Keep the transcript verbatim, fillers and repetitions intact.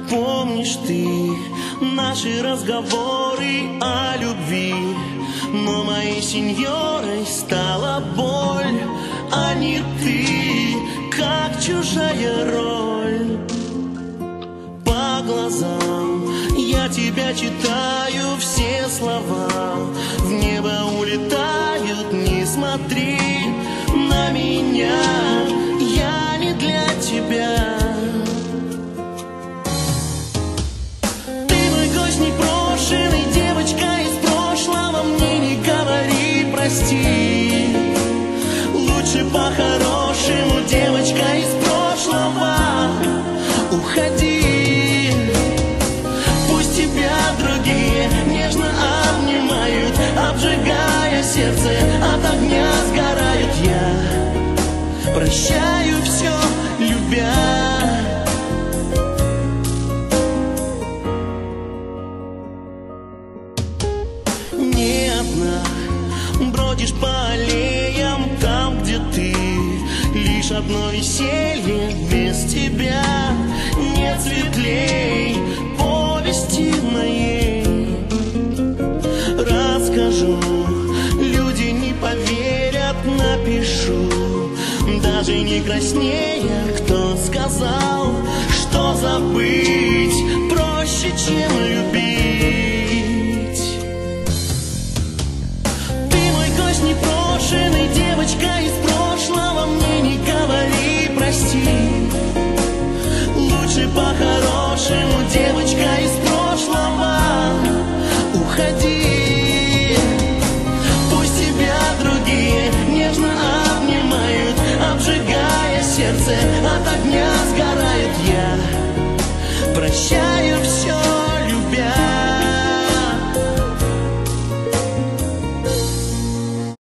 Помнишь ты наши разговоры о любви? Но моей сеньорой стала боль, а не ты, как чужая роль. По глазам я тебя читаю, все слова в небо улетают. Не смотри на меня, я не для тебя. Непрошенный, девочка из прошлого, мне не говори прости. Лучше по-хорошему, девочка из прошлого, уходи. Пусть тебя другие нежно обнимают, обжигая сердце, от огня сгорают. Я прощаю все, любя. Бродишь по аллеям, там, где ты, лишь одно веселье без тебя. Нет светлей повести моей. Расскажу, люди не поверят, напишу, даже не краснея. Кто сказал, что забыть проще, чем любить? Непрошенный, девочка из прошлого, мне не говори прости. Лучше по-хорошему, девочка из прошлого, уходи. Пусть тебя другие нежно обнимают, обжигая сердце, от огня сгорают. Я прощаю